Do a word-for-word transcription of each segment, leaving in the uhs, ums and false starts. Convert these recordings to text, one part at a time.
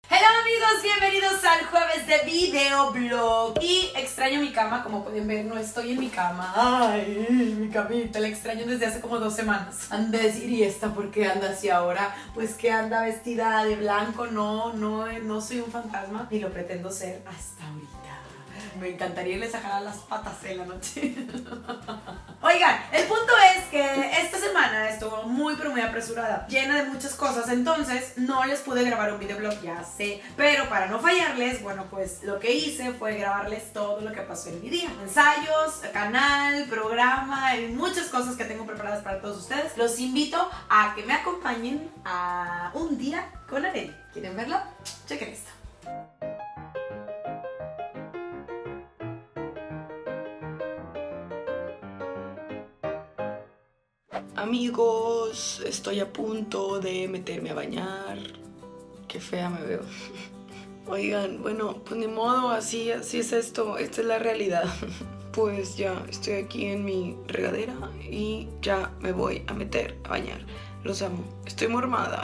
Hola amigos, bienvenidos al jueves de videoblog. Y extraño mi cama, como pueden ver, no estoy en mi cama. Ay, mi camita, la extraño desde hace como dos semanas. Han de decir, ¿y esta por qué anda así ahora? Pues que anda vestida de blanco. No, no, no soy un fantasma, ni lo pretendo ser hasta ahorita. Me encantaría irles a jalar las patas en la noche. Oigan, el punto es que esta semana estuvo muy pero muy apresurada, llena de muchas cosas, entonces no les pude grabar un videoblog, ya sé. Pero para no fallarles, bueno, pues lo que hice fue grabarles todo lo que pasó en mi día. Ensayos, canal, programa y muchas cosas que tengo preparadas para todos ustedes. Los invito a que me acompañen a un día con Arely. ¿Quieren verlo? Chequen esto. Amigos, estoy a punto de meterme a bañar. Qué fea me veo. Oigan, bueno, pues ni modo, así, así es esto, esta es la realidad. Pues ya estoy aquí en mi regadera y ya me voy a meter a bañar. Los amo, estoy mormada.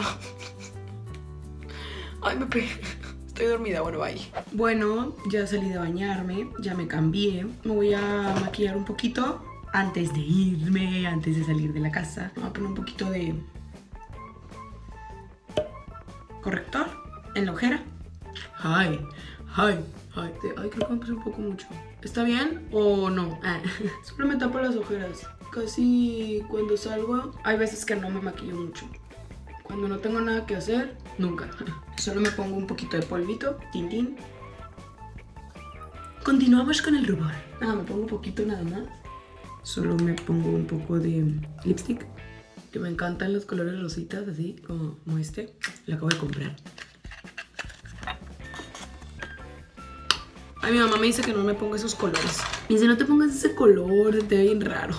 Ay, me pegué. Estoy dormida, bueno, bye. Bueno, ya salí de bañarme, ya me cambié. Me voy a maquillar un poquito antes de irme, antes de salir de la casa. Me voy a poner un poquito de corrector en la ojera. Ay, ay, ay, ay, creo que me puse un poco mucho. ¿Está bien o no? Ah, solo me tapo las ojeras. Casi cuando salgo, hay veces que no me maquillo mucho. Cuando no tengo nada que hacer, nunca. Solo me pongo un poquito de polvito, tin tin. Continuamos con el rubor. Ah, me pongo un poquito nada más. Solo me pongo un poco de lipstick. Que me encantan los colores rositas, así como, como este. Lo acabo de comprar. Ay, mi mamá me dice que no me ponga esos colores. Me dice, no te pongas ese color, te ve bien raro.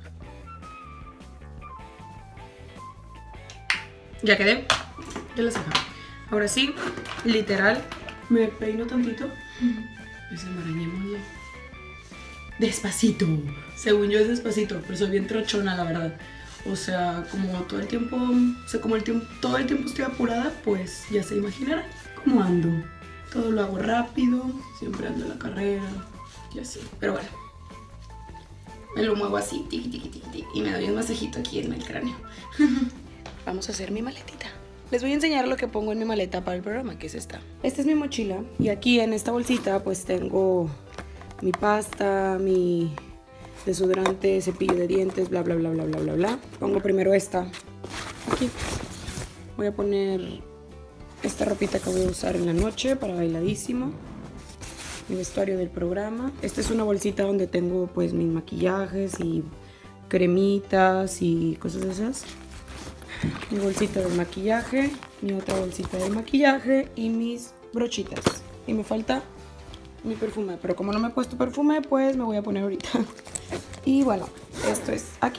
Ya quedé. Ya la saca. Ahora sí, literal, me peino tantito. Desenmarañémoslo. Despacito. Según yo es despacito, pero soy bien trochona, la verdad. O sea, como todo el tiempo, o sea, como el tiempo, todo el tiempo estoy apurada, pues ya se imaginarán cómo ando. Todo lo hago rápido, siempre ando en la carrera y así. Pero bueno, me lo muevo así, tiqui, tiqui, tiqui, tiqui, y me doy un masajito aquí en el cráneo. Vamos a hacer mi maletita. Les voy a enseñar lo que pongo en mi maleta para el programa, que es esta. Esta es mi mochila y aquí en esta bolsita pues tengo mi pasta, mi desodorante, cepillo de dientes, bla, bla, bla, bla, bla, bla, bla. Pongo primero esta aquí. Voy a poner esta ropita que voy a usar en la noche para bailadísimo. Mi vestuario del programa. Esta es una bolsita donde tengo pues mis maquillajes y cremitas y cosas de esas. Mi bolsita de maquillaje, mi otra bolsita de maquillaje y mis brochitas. Y me falta mi perfume, pero como no me he puesto perfume, pues me voy a poner ahorita. Y bueno, esto es aquí.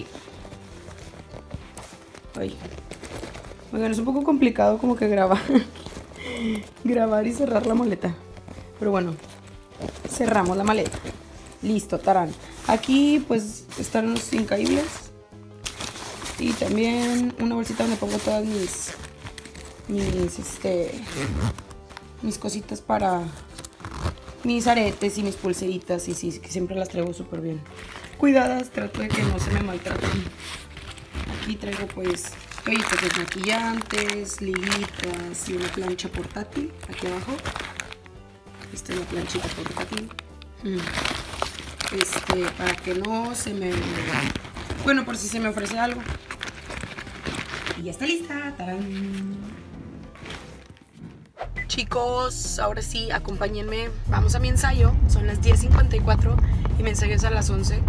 Ay. Oigan, es un poco complicado como que grabar grabar y cerrar la maleta. Pero bueno, cerramos la maleta. Listo, tarán. Aquí pues están los incaíbles. Y también una bolsita donde pongo todas mis mis este mis cositas para mis aretes y mis pulseritas, y sí, que siempre las traigo súper bien cuidadas, trato de que no se me maltraten. Aquí traigo pues toallitas desmaquillantes, liguitas y una plancha portátil aquí abajo. Esta es la planchita portátil. Este, para que no se me... Bueno, por si se me ofrece algo. Y ya está lista. ¡Tarán! Chicos, ahora sí, acompáñenme. Vamos a mi ensayo. Son las diez cincuenta y cuatro y mi ensayo es a las once.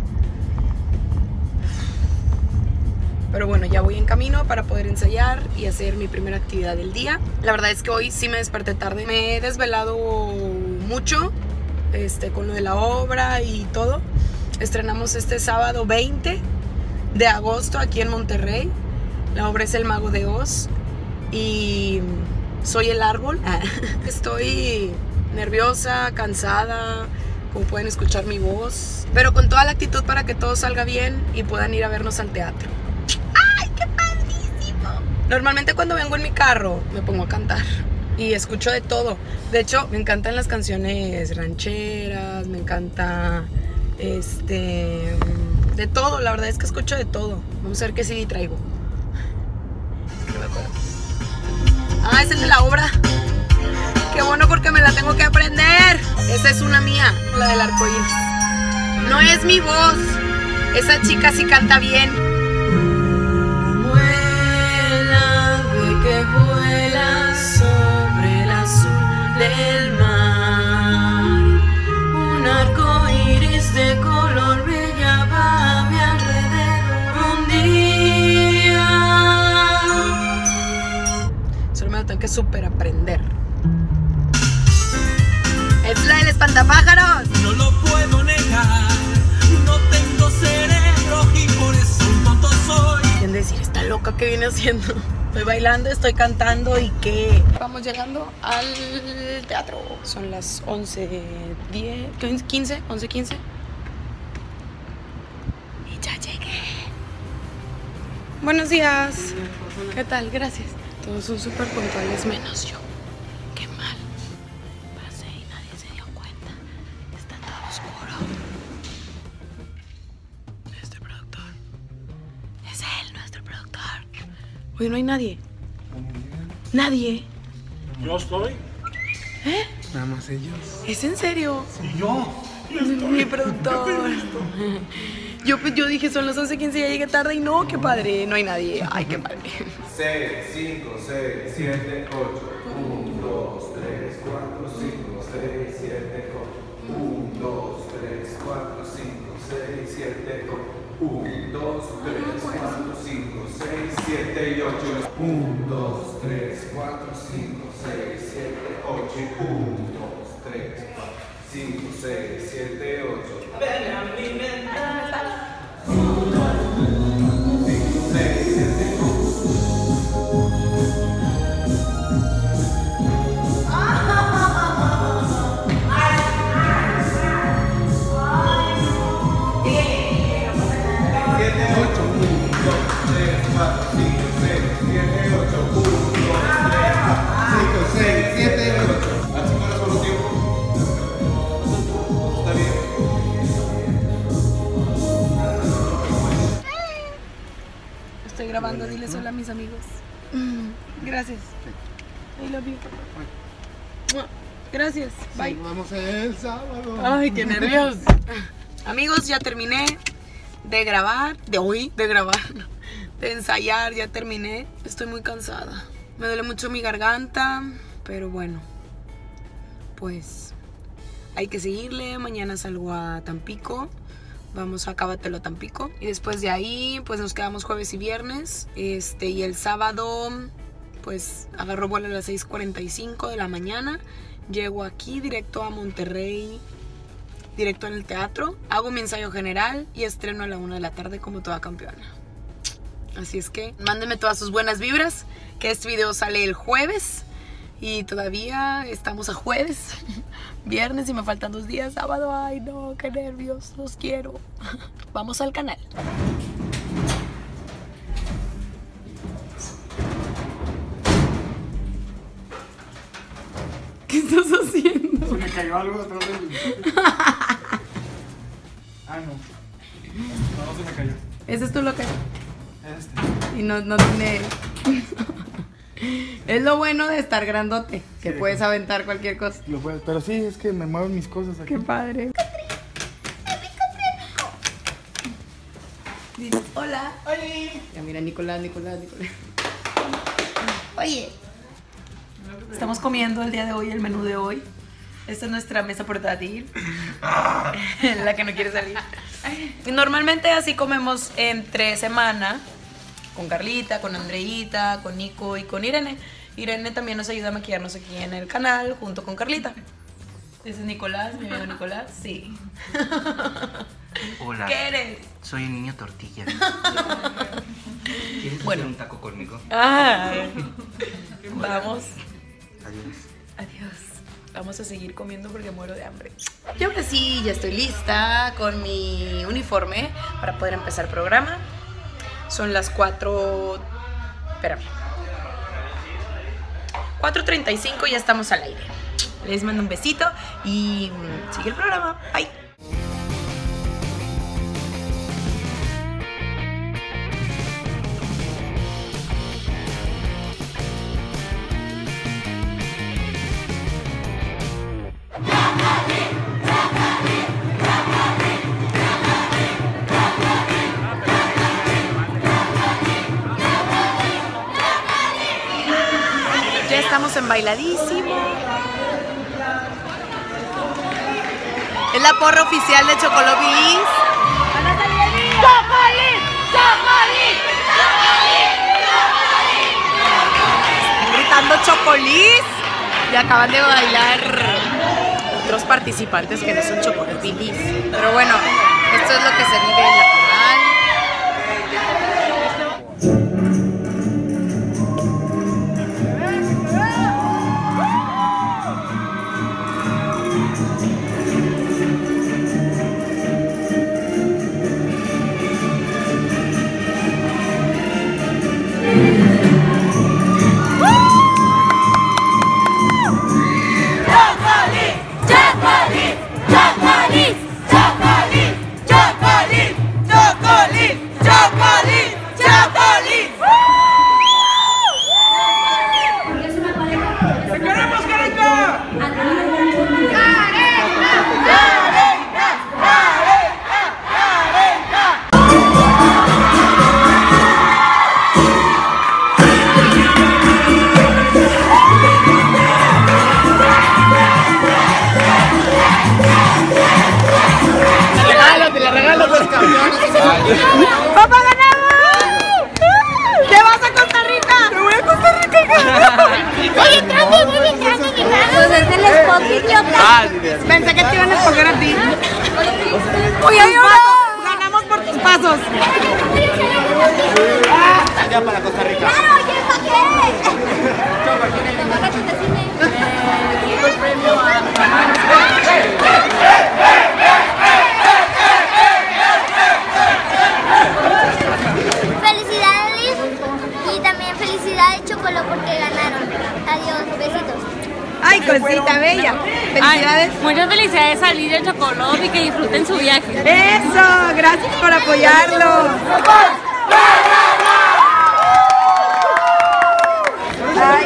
Pero bueno, ya voy en camino para poder ensayar y hacer mi primera actividad del día. La verdad es que hoy sí me desperté tarde. Me he desvelado mucho este, con lo de la obra y todo. Estrenamos este sábado veinte de agosto aquí en Monterrey. La obra es El Mago de Oz y soy el árbol. Estoy nerviosa, cansada, como pueden escuchar mi voz, pero con toda la actitud para que todo salga bien y puedan ir a vernos al teatro. ¡Ay, qué padrísimo! Normalmente cuando vengo en mi carro me pongo a cantar, y escucho de todo. De hecho, me encantan las canciones rancheras, me encanta este de todo, la verdad es que escucho de todo. Vamos a ver qué C D traigo. No me acuerdo. Ah, es el de la obra. Qué bueno porque me la tengo que aprender. Esa es una mía, la del arcoíris. No es mi voz. Esa chica sí canta bien. Vuela, ve que vuela sobre el azul del mar. Un arcoíris de color brillaba a mi alrededor un día. Solo me la tengo que súper aprender. Es la del espantapájaros. No lo puedo negar, no tengo cerebro y por eso un tonto soy. Quieren decir, está loca, ¿qué viene haciendo? Estoy bailando, estoy cantando y ¿qué? Vamos llegando al teatro. Son las once diez, quince, once quince. Y ya llegué. Buenos días. ¿Qué tal? Gracias. Todos son súper puntuales menos yo. Qué mal. Pasé y nadie se dio cuenta. Está todo oscuro. Nuestro productor. Es él, nuestro productor. Oye, no hay nadie. Nadie. Yo estoy. ¿Eh? Nada más ellos. ¿Es en serio? Y yo. Mi productor. Yo, yo dije, son las once quince y ya llegué tarde y no, qué padre, no hay nadie. Ay, qué padre. seis, cinco, seis, siete, ocho. uno, dos, tres, cuatro, cinco, seis, siete, ocho. uno, dos, tres, cuatro, cinco, seis, siete, ocho. uno, dos, tres, cuatro, cinco, seis, siete y ocho. uno, dos, tres, cuatro, cinco, seis, siete, ocho. uno, dos, tres, cuatro, cinco, seis, siete, ocho. Ven a mi mente. Estoy grabando, diles hola a mis amigos. Gracias. I love you. Gracias. Bye. Sí, vamos el sábado. Ay, qué nervios. Amigos, ya terminé de grabar, de hoy, de grabar, de ensayar, ya terminé. Estoy muy cansada. Me duele mucho mi garganta, pero bueno, pues hay que seguirle. Mañana salgo a Tampico. Vamos a Acábatelo a Tampico. Y después de ahí, pues nos quedamos jueves y viernes. Este, y el sábado, pues agarro vuelo a las seis cuarenta y cinco de la mañana. Llego aquí directo a Monterrey, directo en el teatro. Hago mi ensayo general y estreno a la una de la tarde como toda campeona. Así es que mándenme todas sus buenas vibras, que este video sale el jueves. Y todavía estamos a jueves, viernes y me faltan dos días, sábado. Ay no, qué nervios, los quiero. Vamos al canal. ¿Qué estás haciendo? Se me cayó algo atrás del... Ah, no. No, se me cayó. Ese es tu local. Este. Y no, no tiene... Es lo bueno de estar grandote, que Sí. puedes aventar cualquier cosa. Lo puedo- pero sí, es que me mueven mis cosas aquí. Qué padre. Dices, hola. Oye. Ya mira, Nicolás, Nicolás, Nicolás. Oye. Estamos comiendo el día de hoy, el menú de hoy. Esta es nuestra mesa portátil. La que no quiere salir. Y normalmente así comemos entre semana. Con Carlita, con Andreita, con Nico y con Irene. Irene también nos ayuda a maquillarnos aquí en el canal junto con Carlita. Ese es Nicolás, mi amigo Nicolás. Sí. Hola. ¿Qué eres? Soy un niño tortilla. ¿Quieres Bueno. hacer un taco conmigo? Ah, vamos. Adiós. Adiós. Vamos a seguir comiendo porque muero de hambre. Y ahora sí, ya estoy lista con mi uniforme para poder empezar el programa. Son las cuatro... Espérame. cuatro treinta y cinco ya estamos al aire. Les mando un besito y sigue el programa. Bye. Ya estamos en bailadísimo. Es la porra oficial de Chocolobilis. ¡Chocolín! ¡Chocolín! Están gritando Chocolís. Y acaban de bailar otros participantes que no son Chocolobilis. Pero bueno, esto es lo que se vive en la final. ¡Papá, ganamos! ¿Te vas a Costa Rica? ¡Me voy a Costa Rica! Oye, entrando, voy entrando, mi mano. Pues es el spot, idiota. Pensé que te iban a escoger a ti. Oye, no. Ganamos por tus pasos. Ya para Costa Rica. ¡Claro, oye, ¿para qué? El premio a... porque ganaron. Adiós, besitos. Ay, cosita bella. Felicidades. Ay, muchas felicidades a Lidia Chocolov y que disfruten su viaje. Eso, gracias por apoyarlo. Ay.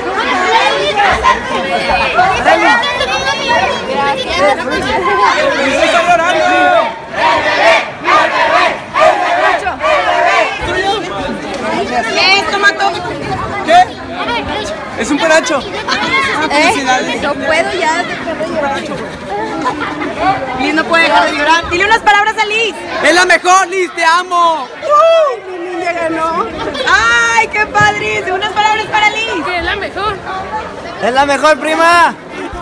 ¿Qué? Toma todo. ¿Qué? Es un penacho. ¿Eh? No puedo ya dejar de llorar. Liz no puede dejar de llorar. Dile unas palabras a Liz. Es la mejor, Liz, te amo. Uy, mi niña ganó. Ay, qué padrísimo. Unas palabras para Liz. Que es la mejor. Es la mejor, prima.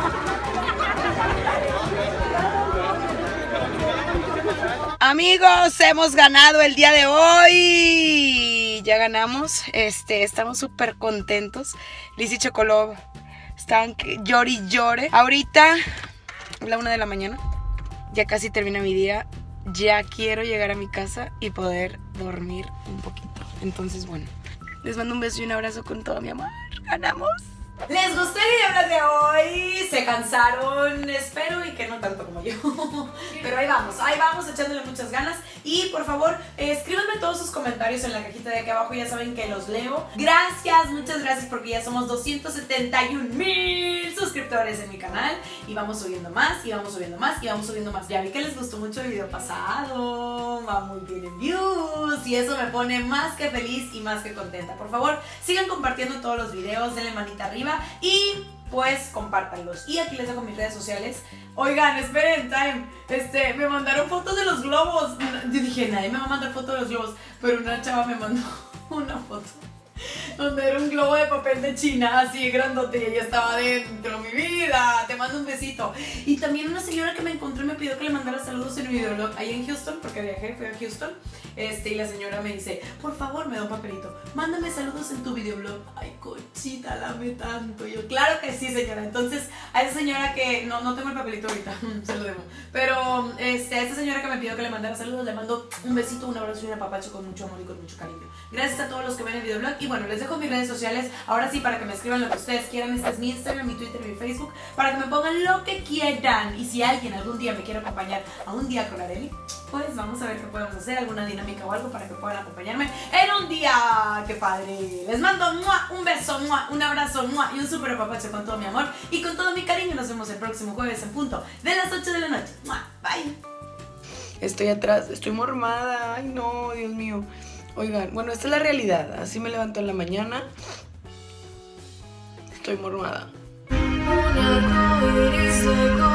Amigos, hemos ganado el día de hoy. Ya ganamos. Este, estamos súper contentos. Liz y Chocolov estaban llore y llore. Ahorita, a la una de la mañana, ya casi termina mi día. Ya quiero llegar a mi casa y poder dormir un poquito. Entonces, bueno, les mando un beso y un abrazo con todo mi amor. ¡Ganamos! ¿Les gustó el video de hoy? ¿Se cansaron? Espero y que no tanto como yo. Pero ahí vamos, ahí vamos echándole muchas ganas. Y por favor, eh, escríbanme todos sus comentarios en la cajita de aquí abajo. Ya saben que los leo. Gracias, muchas gracias porque ya somos doscientos setenta y un mil suscriptores en mi canal. Y vamos subiendo más, y vamos subiendo más, y vamos subiendo más. Ya vi que les gustó mucho el video pasado. Va muy bien en views. Y eso me pone más que feliz y más que contenta. Por favor, sigan compartiendo todos los videos. Denle manita arriba. Y pues compártanlos. Y aquí les dejo mis redes sociales. Oigan, esperen, time. Este, me mandaron fotos de los globos. Yo dije, nadie me va a mandar fotos de los globos. Pero una chava me mandó una foto donde era un globo de papel de China, así grandote, y ella estaba adentro. Mi vida, te mando un besito. besito. Y también una señora que me encontró y me pidió que le mandara saludos en mi videoblog ahí en Houston, porque viajé, fui a Houston. Este, y la señora me dice, por favor, me da un papelito, mándame saludos en tu videoblog. Ay, Conchita, la amé tanto. Y yo, claro que sí, señora. Entonces, a esa señora que, no, no tengo el papelito ahorita, se lo debo. Pero, este, a esa señora que me pidió que le mandara saludos, le mando un besito, un abrazo y un apapacho con mucho amor y con mucho cariño. Gracias a todos los que ven el videoblog. Y bueno, les dejo mis redes sociales, ahora sí, para que me escriban lo que ustedes quieran. Este es mi Instagram, mi Twitter y mi Facebook, para que me pongan lo que quieran. Y si alguien algún día me quiere acompañar a un día con Arely, pues vamos a ver qué podemos hacer, alguna dinámica o algo para que puedan acompañarme en un día. ¡Qué padre! Les mando ¡mua! Un beso, ¡mua! Un abrazo ¡mua! Y un súper apapacho con todo mi amor y con todo mi cariño. Nos vemos el próximo jueves en punto de las ocho de la noche. ¡Mua! Bye. Estoy atrás, estoy mormada. Ay, no, Dios mío. Oigan, bueno, esta es la realidad. Así me levanto en la mañana. Estoy mormada. Un arco iris de